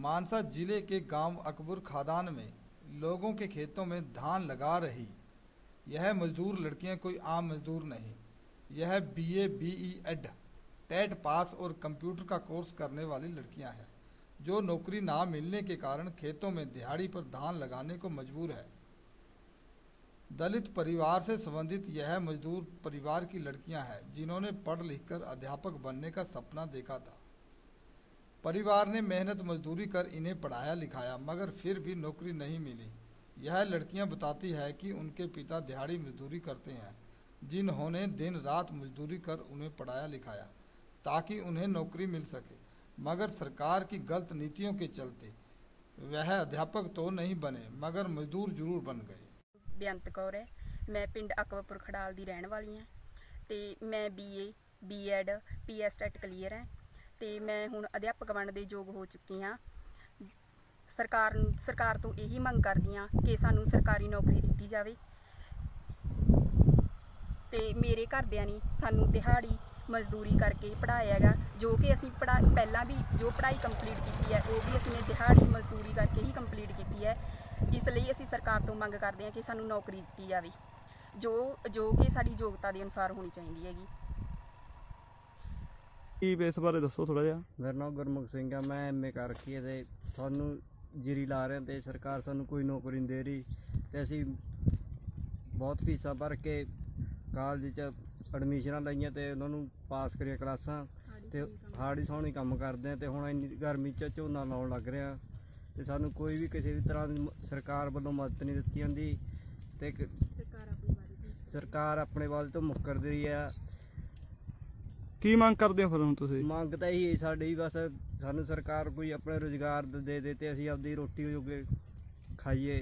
मानसा जिले के गांव अकबर खादान में लोगों के खेतों में धान लगा रही यह मजदूर लड़कियां कोई आम मजदूर नहीं, यह बीए, बीई.एड, टेट पास और कंप्यूटर का कोर्स करने वाली लड़कियां हैं जो नौकरी ना मिलने के कारण खेतों में दिहाड़ी पर धान लगाने को मजबूर है। दलित परिवार से संबंधित यह मजदूर परिवार की लड़कियां हैं जिन्होंने पढ़ लिखकर अध्यापक बनने का सपना देखा था। परिवार ने मेहनत मजदूरी कर इन्हें पढ़ाया लिखाया मगर फिर भी नौकरी नहीं मिली। यह लड़कियां बताती है कि उनके पिता दिहाड़ी मजदूरी करते हैं जिन्होंने दिन रात मजदूरी कर उन्हें पढ़ाया लिखाया ताकि उन्हें नौकरी मिल सके, मगर सरकार की गलत नीतियों के चलते वह अध्यापक तो नहीं बने मगर मजदूर जरूर बन गए। बेअंत कौर है, मैं पिंड अकबरपुर खड़ाल की रहने वाली हाँ तो मैं BA, BEd, PS TET clear है तो मैं हुण अध्यापक बनने के योग हो चुकी हाँ। सरकार तो यही मंग करदी हाँ कि सानू सरकारी नौकरी दी जाए तो मेरे घरदियां ने सानू दिहाड़ी मजदूरी करके पढ़ाया है जो कि असी पहला भी जो पढ़ाई कंप्लीट की है वो भी असने दिहाड़ी मजदूरी करके ही कंप्लीट की है। इसलिए असी सरकार तो मंग करते हैं कि सानू नौकरी दी जाए जो कि साड़ी योग्यता के अनुसार होनी चाहिए हैगी। इस बारे दसो थोड़ा जिहा। मेरा नाम गुरमुख सिंह है, मैं एम ए कर रखी है ते सानू जीरी ला रहे हैं तो सरकार सानू कोई नौकरी नहीं दे रही तो असी बहुत फीसा भर के कालज एडमिशन लाइया तो उन्होंने पास करिया क्लासा तो हाड़ी सौनी काम करते हैं तो हुण इन्नी गर्मी झोना लाउण लग रहा तो सानू कोई भी किसी भी तरह की सरकार वालों मदद नहीं दी जाती तो सरकार अपने वाल तो मुकर रही है। की मांग करते हो फिर हुण तुसीं? मंग तो यही साडी बस सानू सरकार कोई अपने रोजगार दे दे ते असीं आपदी रोटी जोगे खाइए,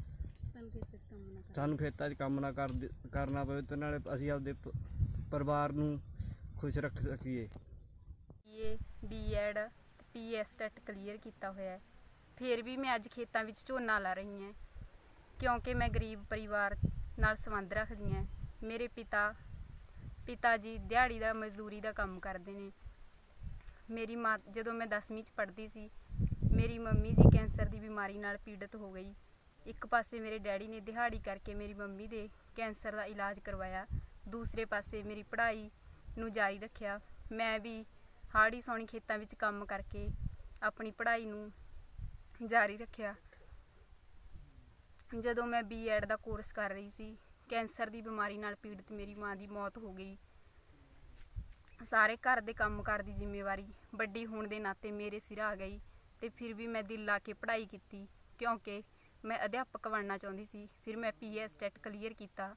सानू खेतां 'च काम ना करना पवे ते नाले असीं आपदे परिवार नूं खुश रख सकीए। BA, BEd, PS TET clear किया होया है फिर भी मैं अज खेतों में झोना ला रही हैं क्योंकि मैं गरीब परिवार नाल संबंध रखदी हैं। मेरे पिता जी दिहाड़ी का मजदूरी का काम करते हैं। मेरी माँ जदों मैं 10वीं पढ़ती सी मेरी मम्मी जी कैंसर की बीमारी नाल पीड़ित हो गई। एक पासे मेरे डैडी ने दिहाड़ी करके मेरी मम्मी दे कैंसर का इलाज करवाया, दूसरे पासे मेरी पढ़ाई नूं जारी रखिया। मैं भी हाड़ी सौनी खेतों में काम करके अपनी पढ़ाई नूं जारी रखिया। जदों मैं बीएड का कोर्स कर रही सी कैंसर की बीमारी नाल पीड़ित मेरी माँ की मौत हो गई। सारे घर के काम कार की जिम्मेवारी वड्डी होने के नाते मेरे सिर आ गई तो फिर भी मैं दिल ला के पढ़ाई की क्योंकि मैं अध्यापक बनना चाहती सी। फिर मैं पीएस टेट क्लीयर किया,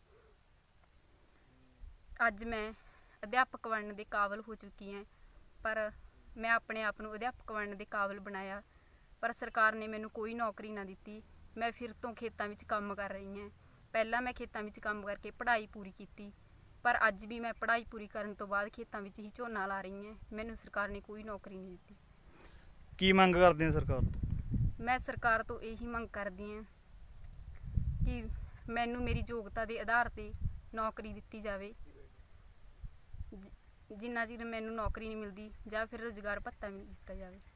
अज मैं अध्यापक बनने के काबिल हो चुकी हैं पर मैं अपने आप को अध्यापक बनने के काबिल बनाया पर सरकार ने मैनू कोई नौकरी ना दी। मैं फिर तो खेतों में काम कर रही हैं। पहला मैं खेतों में काम करके पढ़ाई पूरी की पर अज भी मैं पढ़ाई पूरी करने तो बाद खेतों में ही झोना ला रही हैं। मैनू सरकार ने कोई नौकरी नहीं दी। की मंग करते हैं सरकार? मैं सरकार तो यही मंग करती हैं कि मैनू मेरी योग्यता के आधार पर नौकरी दी जाए। जिन्ना चिर मैनू नौकरी नहीं मिलती या फिर रोजगार भत्ता दिता जाए।